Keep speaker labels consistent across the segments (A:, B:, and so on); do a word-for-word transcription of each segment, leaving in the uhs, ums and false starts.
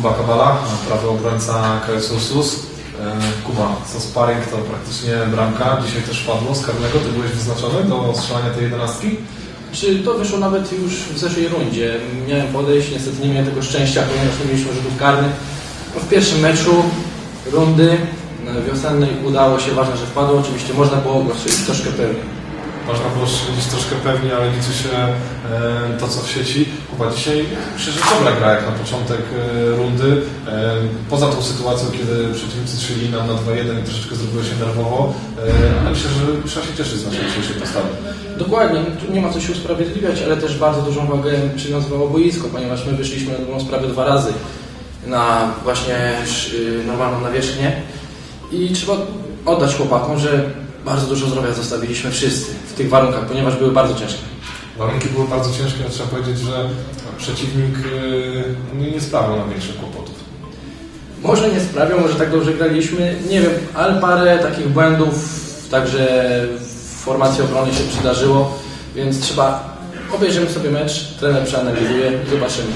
A: Kuba Kabala, prawy obrońca K S Ursus. Kuba, co sparring to praktycznie bramka. Dzisiaj też padło z karnego. Ty byłeś wyznaczony do strzelania tej jedenastki?
B: Czy to wyszło nawet już w zeszłej rundzie. Miałem podejść, niestety nie miałem tego szczęścia, ponieważ nie mieliśmy rzutów karnych. W pierwszym meczu rundy wiosennej udało się, ważne, że wpadło. Oczywiście można było go strzelić troszkę pewniej.
A: Można było strzelić troszkę pewnie, ale liczy się e, to, co w sieci. Kuba, dzisiaj myślę, że dobra gra jak na początek e, rundy. E, poza tą sytuacją, kiedy przeciwnicy strzelili nam na dwa jeden i troszeczkę zrobiło się nerwowo, e, ale myślę, że trzeba się cieszyć z naszej dzisiejszej postawy.
B: Dokładnie, tu nie ma co się usprawiedliwiać, ale też bardzo dużą wagę przywiązywało boisko, ponieważ my wyszliśmy na dobrą sprawę dwa razy na właśnie normalną nawierzchnię i trzeba oddać chłopakom, że bardzo dużo zdrowia zostawiliśmy wszyscy w tych warunkach, ponieważ były bardzo ciężkie.
A: Warunki były bardzo ciężkie, ale trzeba powiedzieć, że przeciwnik yy, nie sprawiał nam większych kłopotów.
B: Może nie sprawiał, może tak dobrze graliśmy, nie wiem, ale parę takich błędów także w formacji obrony się przydarzyło, więc trzeba, obejrzymy sobie mecz, trener przeanalizuje i zobaczymy.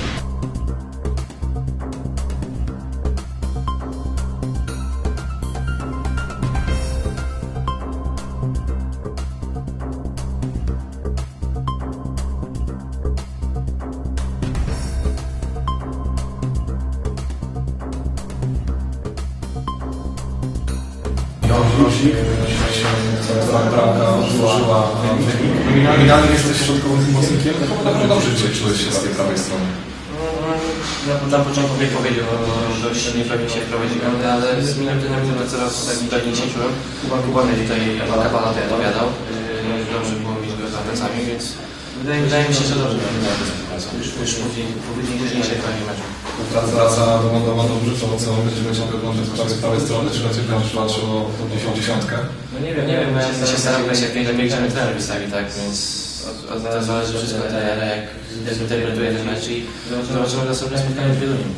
A: Grosik, która bramka złożyła wynik. Nominalnie jesteś środkowym pomocnikiem. Jak dobrze czułeś się z tej prawej strony?
C: Na początku nie powiedział, że dość niepewnie się wprowadziłem, ale z miną dynamiką coraz pewniej się czułem. Kuba mnie tutaj Kabala to dowiadał. Dobrze było mieć go za plecami, więc wydaje, wydaje mi się, że dobrze będzie już, już po późniejszej fazie meczu.
A: Wraca do Mandowa dobrze, to co będziemy ciągle oglądać z prawej strony, czy raczej będziesz patrzył o dziesiątkę?
C: No nie wiem, nie wiem, ja się staram grać jak najlepiej, jak trener wystawi, tak, więc to zależy wszystko od trenera, jak zinterpretuje ten mecz i zobaczymy następne spotkanie w Wieluniu.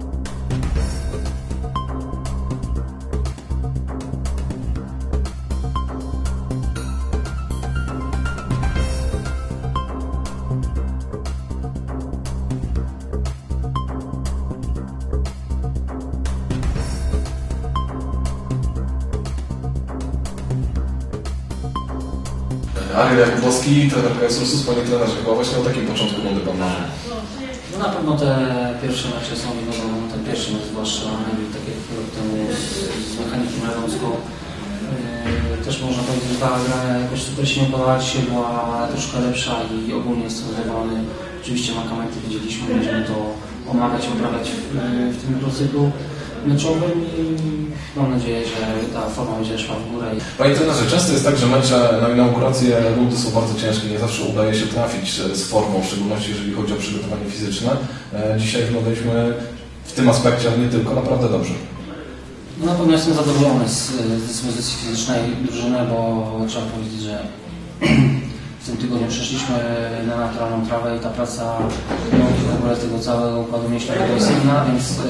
A: Ariel Jakubowski, trener K S Ursus, panie trenerze, chyba właśnie o takim początku rundy pan marzy.
D: No na pewno te pierwsze mecze są wiadomo, ten pierwszy mecz zwłaszcza, tak jak rok temu z, z Mechanikiem Radomską. Yy, też można powiedzieć, że ta gra jakoś super się nie podobała, dzisiaj była troszkę lepsza i ogólnie jestem zadowolony. Oczywiście mankamenty widzieliśmy, będziemy to omawiać, oprawiać w, w tym cyklu meczowym i mam nadzieję, że ta forma będzie szła w górę.
A: Panie trenerze, często jest tak, że mecze na inaugurację rundy są bardzo ciężkie, nie zawsze udaje się trafić z formą, w szczególności jeżeli chodzi o przygotowanie fizyczne. Dzisiaj wyglądaliśmy w tym aspekcie, ale nie tylko, naprawdę dobrze.
D: No, na pewno jestem zadowolony z dyspozycji fizycznej drużyny, bo trzeba powiedzieć, że w tym tygodniu przeszliśmy na naturalną trawę i ta praca no, w ogóle tego całego układu mięśniowego jest inna, więc yy,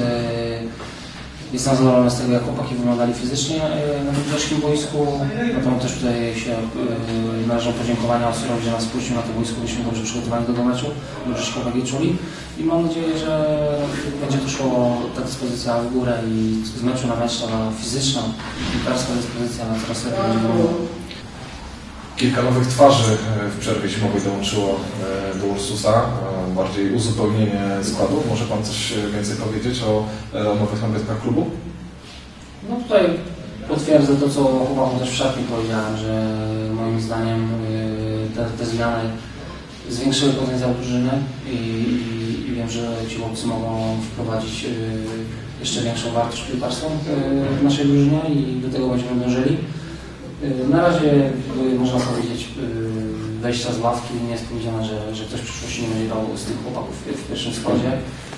D: jestem zadowolony z tego, jak chłopaki wyglądali fizycznie na bydgoskim boisku. Na pewno też tutaj się yy, należą podziękowania Osurowi, że nas puścił na to boisko, byliśmy dobrze przygotowani do tego meczu, dobrze się chłopaki czuli i mam nadzieję, że będzie to szło ta dyspozycja w górę i z meczu na mecz ta fizyczna i piłkarska dyspozycja na coraz lepiej będzie wyglądała.
A: Kilka nowych twarzy w przerwie zimowej dołączyło do Ursusa, bardziej uzupełnienie składu. Może pan coś więcej powiedzieć o nowych nabytkach klubu?
D: No tutaj potwierdzę to, co chłopakom też w szatni powiedziałem, że moim zdaniem te, te zmiany zwiększyły potencjał drużyny i, i, i wiem, że ci chłopcy mogą wprowadzić jeszcze większą wartość piłkarską w naszej drużynie i do tego będziemy dążyli. Na razie można powiedzieć wejścia z ławki nie jest powiedziane, że, że ktoś w przyszłości nie będzie grał z tych chłopaków w pierwszym składzie.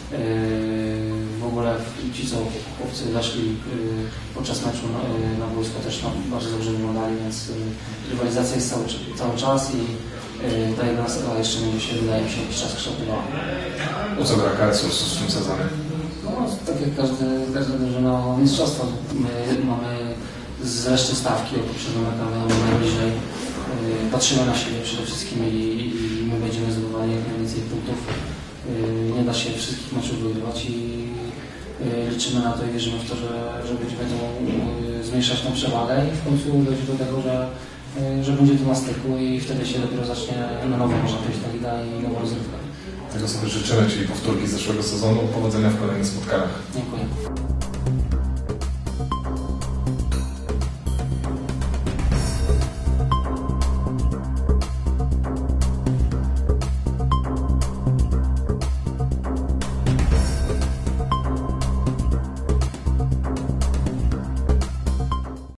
D: W ogóle ci, co chłopcy weszli podczas meczu na boisko też tam bardzo dobrze wyglądali, więc rywalizacja jest cały, cały czas i ta jedenastka jeszcze będzie się, wydaje mi się, jakiś czas kształtowała.
A: O co gra K S Ursus w tym sezonie?
D: No, tak jak każdy, każdy drużyna mistrzostwa. My mamy z reszty stawki od poprzedniego naprawdę najbliżej. Yy, patrzymy na siebie przede wszystkim i, i my będziemy zdobywali jak najwięcej punktów. Yy, nie da się wszystkich meczów wygrywać i yy, liczymy na to i wierzymy w to, że, że będziemy tą, y, zmniejszać tą przewagę i w końcu dojdzie do tego, że, y, że będzie to na styku i wtedy się dopiero zacznie na nowo można powiedzieć ta liga i nowa rozrywka.
A: Tego sobie życzymy, czyli powtórki z zeszłego sezonu. Powodzenia w kolejnych spotkaniach.
D: Dziękuję.